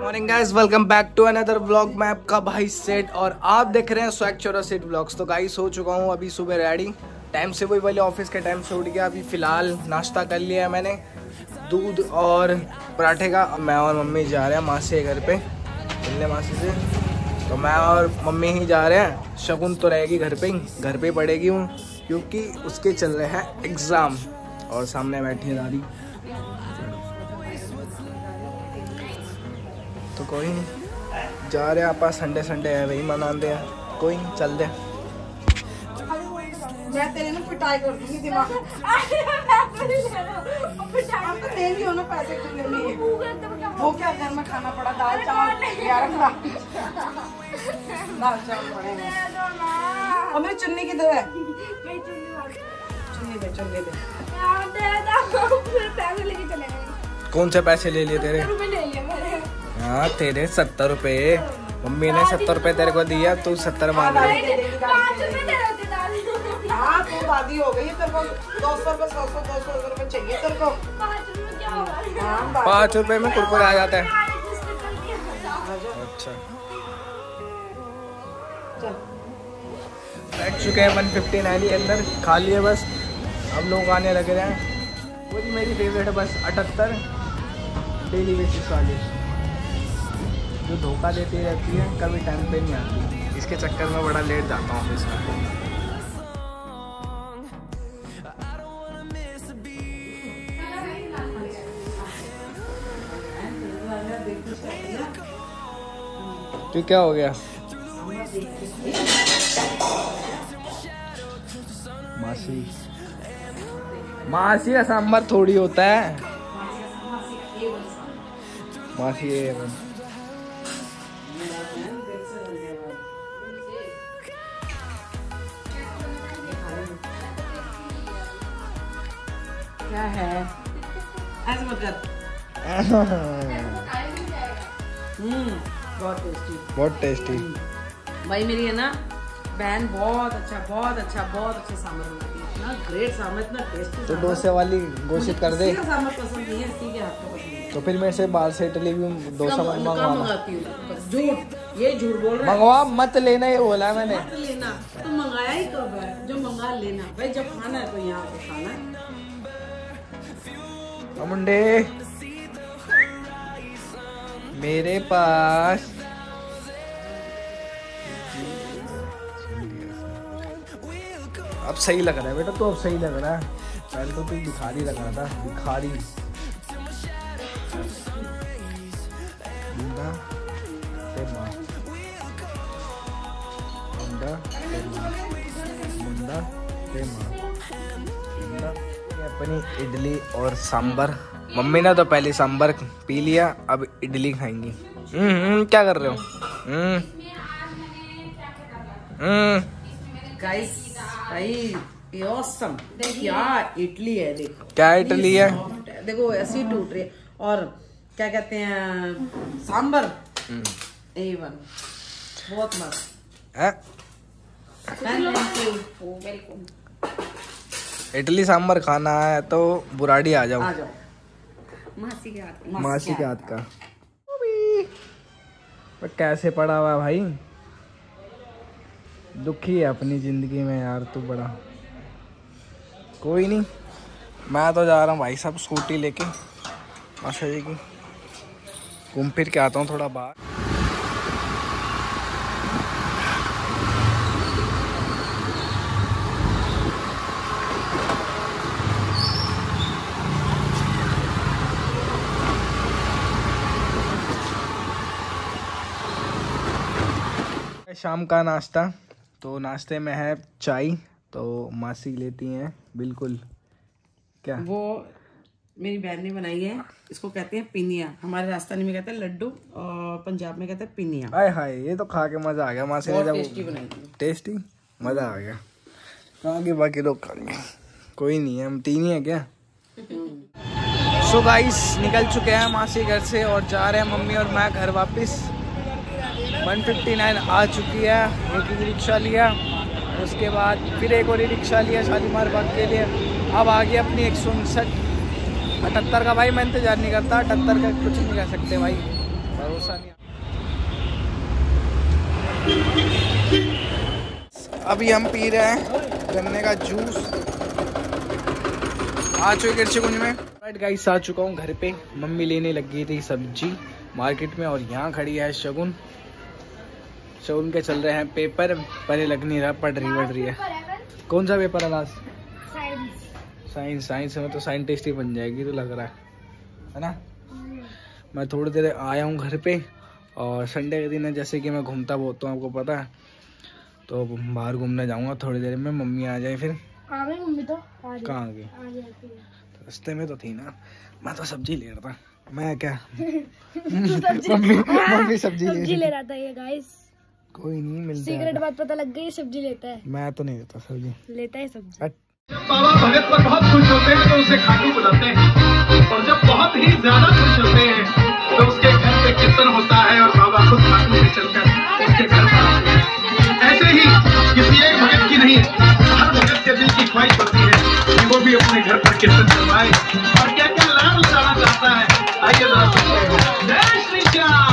Morning guys, welcome back to another vlog. मैं आपका भाई सेट और आप देख रहे हैं स्वैग चोरा सेट व्लॉग्स। तो गाइस हो चुका हूँ अभी सुबह रेडी, टाइम से वही वाले ऑफिस के टाइम से उठ गया। अभी फ़िलहाल नाश्ता कर लिया है मैंने, दूध और पराठे का। मैं और मम्मी जा रहे हैं मासी के घर पे मिलने मासी से। तो मैं और मम्मी ही जा रहे हैं। शगुन तो रहेगी घर पे ही पड़ेगी हूँ, क्योंकि उसके चल रहे हैं एग्ज़ाम। और सामने बैठी है दादी। तो कोई नहीं, जा रहे हैं आप। संडे है, वही मना दे। कोई नहीं, चल दे। मैं तेरे ना पिटाई कर दूंगी दिमाग। देंगी हो ना पैसे के लिए। वो क्या घर में खाना पड़ा, दाल चावल पड़े हैं। और मेरी चुन्नी किधर है? चुन्नी दे। कौन से पैसे ले लिए तेरे? हाँ तेरे 70 रुपए। मम्मी ने 70 रुपए तेरे को दिया, तू 70 मांग रही। हाँ तू दादी हो गई, तेरे को 200 रुपए चाहिए तेरे को। 5 रुपए में कुरकुरे आ जाता है। अच्छा बैठ चुके हैं 159 के अंदर, खा लिए बस। अब लोग आने लगे रहे हैं। वो मेरी फेवरेट है बस 78 डेली बेसिस वाली, जो धोखा देती रहती है, कभी टाइम पे नहीं आती। इसके चक्कर में बड़ा लेट जाता हूँ ऑफिस में। तो क्या हो गया? मासी का सांभर थोड़ी होता है। मासी क्या है? ऐसे मत कर। बहुत टेस्टी। भाई मेरी है ना बहन, बहुत अच्छा सांभर बनाती है। इतना ग्रेट सांभर, इतना टेस्टी। तो डोसे वाली घोषित कर दे। सांभर पसंद नहीं है, इसी के हाथ का पसंद है। तो फिर मेरे से बाहर से इडली भी डोसा मंगवा। झूठ, ये झूठ बोल रहा है। मंगवा मत लेना, ये बोला मैंने। मत लेना, तो मंगाया ही कब है? जो मंगा लेना भाई, जब खाना है तो यहाँ पे खाना है। मुंडे मेरे पास अब सही लग रहा है बेटा, तो अब सही लग रहा है। पहले तो तू भिखारी लग रहा था, भिखारी। मुंडा ते माँ, मुंडा ते माँ, मुंडा ते माँ, मुंडा। अपनी इडली और सांबर। मम्मी ने तो पहले सांबर पी लिया, अब इडली खाएंगी। क्या कर रहे हो? गाइस भाई ऑसम, क्या इडली है देखो। क्या इडली है? देखो ऐसी टूट रही है। और क्या कहते हैं, सांबर A1, बहुत मस्त है। इडली सांबर खाना है तो बुराड़ी आ जाओ। मासी के हाथ का। कैसे पड़ा हुआ भाई? दुखी है अपनी जिंदगी में यार तू बड़ा। कोई नहीं, मैं तो जा रहा हूँ भाई साहब स्कूटी लेके माशा जी की। घूम फिर के आता हूँ थोड़ा बाहर। शाम का नाश्ता, तो नाश्ते में है चाय। तो मासी लेती हैं बिल्कुल। क्या वो मेरी बहन ने बनाई है, इसको कहते हैं पिनिया। हमारे राजस्थानी में कहते हैं लड्डू और पंजाब में कहते हैं पिनिया। आय हाय, ये तो खा के मजा आ गया। मासी ने जब टेस्टी बनाई थी, टेस्टी मजा आ गया। आगे बाकी लोग खाएंगे, कोई नहीं है, हम 3 ही है क्या। सो गाइस निकल चुके हैं मासी घर से और जा रहे हैं मम्मी और मैं घर वापस। 159 आ चुकी है। एक ही रिक्शा लिया, उसके बाद फिर एक और ही रिक्शा लिया शालीमार बाग के लिए। अब आ गया अपनी 159 78 का। भाई मैं इंतजार नहीं करता, 78 का कुछ नहीं कह सकते भाई। भरोसा नहीं। अभी हम पी रहे हैं गन्ने का जूस। आ चुके गिरचीकुंज में। राइट गाइस, आ चुका हूँ घर पे। मम्मी लेने लग गई थी सब्जी मार्केट में और यहाँ खड़ी है शगुन। शगुन के चल रहे हैं पेपर, पहले लग नहीं रहा, पढ़ रही है। कौन सा पेपर है आज? साइंस। साइंस में तो साइंटिस्ट ही बन जाएगी तो लग रहा है ना। मैं थोड़ी देर आया हूँ घर पे और संडे के दिन है, जैसे कि मैं घूमता बहुत हूँ आपको पता है, तो बाहर घूमने जाऊँगा थोड़ी देर में। मम्मी आ जाए फिर। मम्मी तो कहाँ गई? रास्ते में तो थी ना। मैं तो सब्जी ले रहा था। मैं क्या मम्मी सब्जी ले रहा था। ये गाइस कोई नहीं मिलता। सीक्रेट बात पता लग गई, सब्जी लेता है। मैं तो नहीं लेता सब्जी, लेता है सब्जी। बाबा भगत पर बहुत खुश होते हैं तो उसे खाटू बुलाते हैं, और जब बहुत ही ज्यादा खुश होते हैं तो उसके घर पे कीर्तन होता है और बाबा खुद खाटू से चलकर उसके घर पर आते हैं। ऐसे ही किसी एक भगत की नहीं, हर भगत के दिल की ख्वाहिश होती है कि वो भी अपने घर पर कीर्तन करवाए और क्या क्या लाभ उठाना चाहता है। आइए जरा सुनते हैं। जय Shri Shyam.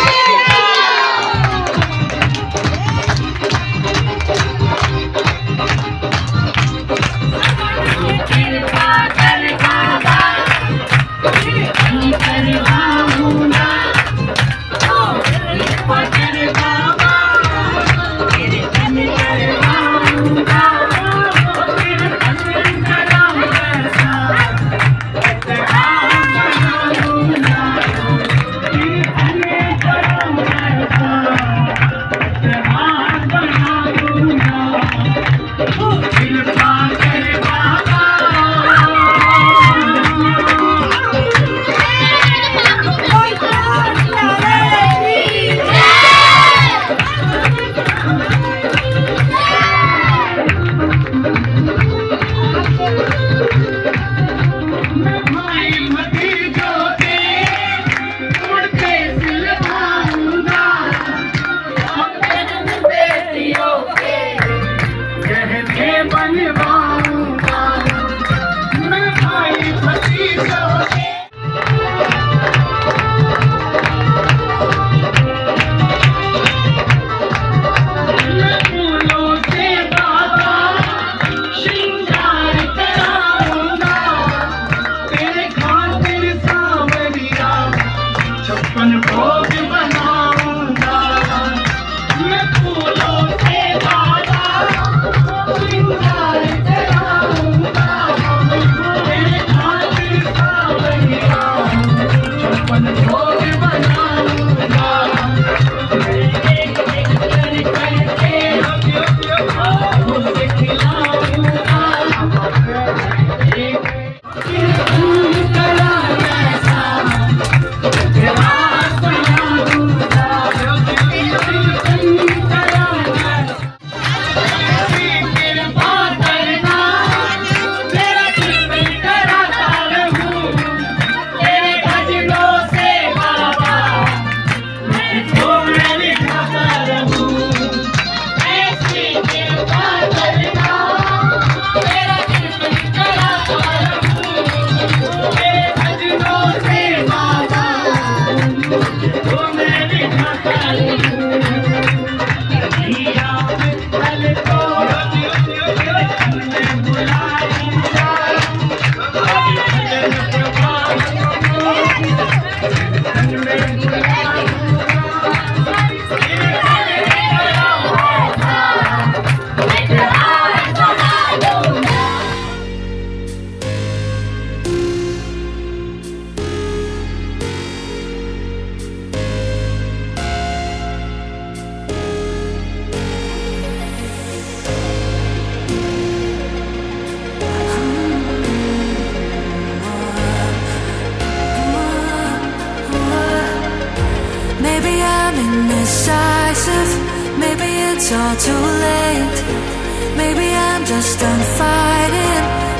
it's all too late. Maybe I'm just done fighting.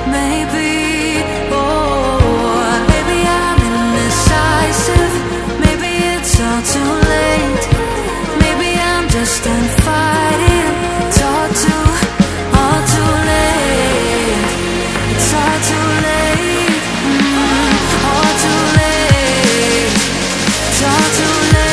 Maybe, oh, maybe I'm indecisive. Maybe it's all too late. Maybe I'm just done fighting. It's all too late. It's all too late. All too late. It's all too late.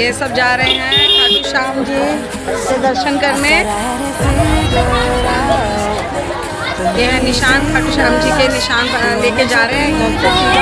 ये सब जा रहे हैं खाटू श्याम जी से दर्शन करने। ये है निशान, खाटू श्याम जी के निशान लेके जा रहे हैं।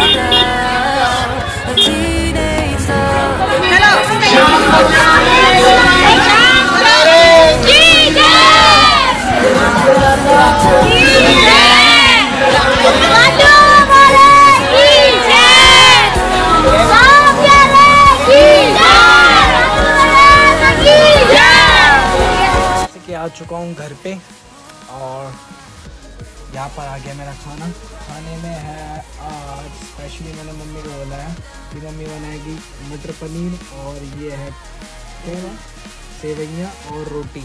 आ चुका हूँ घर पे और यहाँ पर आ गया मेरा खाना। खाने में है आज स्पेशली मैंने मम्मी को बोला है कि मम्मी बनाएगी मटर पनीर और ये है सेवइयाँ और रोटी।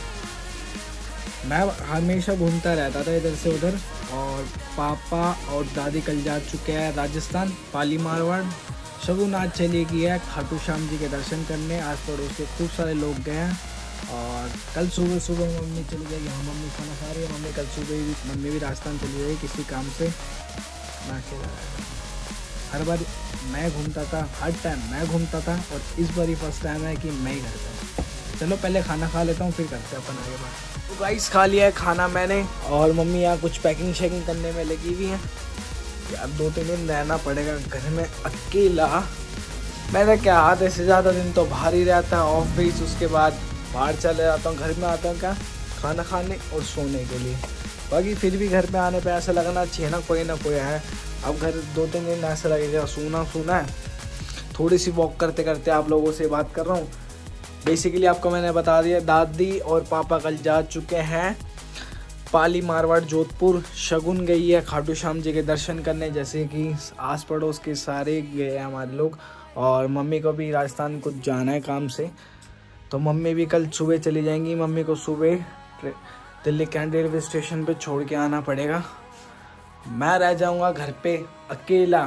मैं हमेशा घूमता रहता था इधर से उधर और पापा और दादी कल जा चुके हैं राजस्थान पाली मारवाड़। शगुन आज चली गई है खाटू श्याम जी के दर्शन करने। आस पड़ोस के खूब सारे लोग गए हैं और कल सुबह सुबह मम्मी चली गई। यहाँ मम्मी खाना खा रही है। मम्मी कल सुबह भी मम्मी भी राजस्थान चली गई किसी काम से। मैं अकेला हर बार मैं घूमता था, हर टाइम मैं घूमता था और इस बार ही फर्स्ट टाइम है कि मैं ही घर पे। चलो पहले खाना खा लेता हूँ फिर करते हैं अपन आगे बात। तो गाइस खा लिया है खाना मैंने और मम्मी यहाँ कुछ पैकिंग शैकिंग करने में लगी हुई है। यार 2-3 दिन रहना पड़ेगा घर में अकेला। मैंने क्या आधे से ज़्यादा दिन तो बाहर ही रहता है ऑफिस, उसके बाद बाहर चले जाता हूँ। घर में आता हूँ क्या खाना खाने और सोने के लिए। बाकी फिर भी घर पे आने पे ऐसा लगना चाहिए ना कोई है। अब घर 2-3 दिन ऐसा लगेगा सूना है। थोड़ी सी वॉक करते करते आप लोगों से बात कर रहा हूँ। बेसिकली आपको मैंने बता दिया दादी और पापा कल जा चुके हैं पाली मारवाड़ जोधपुर। शगुन गई है खाटू श्याम जी के दर्शन करने, जैसे कि आस पड़ोस के सारे गए हैं हमारे लोग। और मम्मी को भी राजस्थान कुछ जाना है काम से, तो मम्मी भी कल सुबह चली जाएंगी। मम्मी को सुबह दिल्ली कैंट रेलवे स्टेशन पे छोड़ के आना पड़ेगा। मैं रह जाऊंगा घर पे अकेला।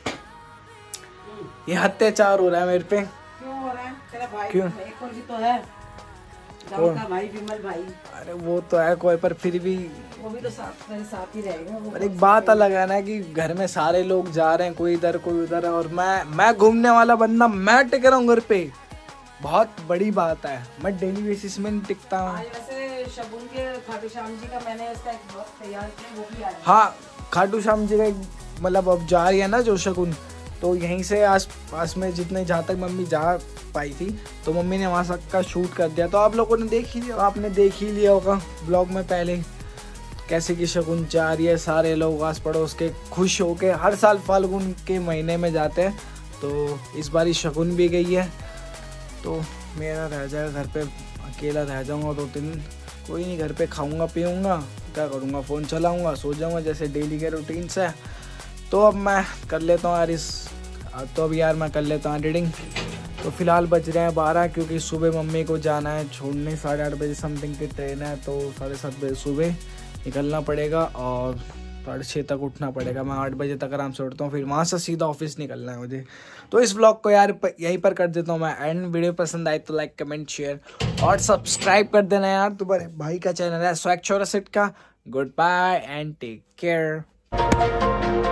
ये अत्याचार हो रहा है मेरे पे। क्यों हो रहा है? तेरा भाई क्यों? एक और भी तो है गाँव का भाई, विमल भाई। अरे वो तो है कोई, पर फिर भी वो भी तो मेरे साथ ही रहेगा। पर एक बात अलग है ना कि घर में सारे लोग जा रहे हैं, कोई इधर कोई उधर है और मैं घूमने वाला बंदा मैं टिक रहा हूँ घर पे। बहुत बड़ी बात है। मैं डेली बेसिस में नहीं टिकता हूँ। वैसे शगुन के खाटू श्याम जी का मैंने इसका एक ब्लॉग तैयार किया, वो भी आया। हाँ खाटू श्याम जी का मतलब अब जा रही है ना जो शगुन, तो यहीं से आस पास में जितने जहाँ तक मम्मी जा पाई थी तो मम्मी ने वहाँ का शूट कर दिया। तो आप लोगों ने देख ही लिया, आपने देख ही लिया होगा ब्लॉग में पहले कैसे कि शगुन जा रही है। सारे लोग आस पड़ोस के खुश होके हर साल फाल्गुन के महीने में जाते हैं, तो इस बार ही शगुन भी गई है। तो मेरा रह जाएगा घर पे, अकेला रह जाऊँगा 2-3 दिन। कोई नहीं, घर पे खाऊँगा पीऊँगा, क्या करूँगा, फ़ोन चलाऊँगा, सो जाऊँगा जैसे डेली के रूटीन से। तो अब मैं कर लेता हूँ यार मैं कर लेता हूँ एडिटिंग। तो फिलहाल बज रहे हैं 12 क्योंकि सुबह मम्मी को जाना है छोड़ने। 8:30 बजे समथिंग की ट्रेन है, तो 7:30 बजे सुबह निकलना पड़ेगा और 6:30 तक उठना पड़ेगा। मैं 8 बजे तक आराम से उठता हूँ, फिर वहाँ से सीधा ऑफिस निकलना है मुझे। तो इस ब्लॉग को यार यहीं पर कर देता हूँ मैं एंड। वीडियो पसंद आए तो लाइक कमेंट शेयर और सब्सक्राइब कर देना यार। तुम्हारे भाई का चैनल है स्वैग चौरासिट का। Good bye and take care.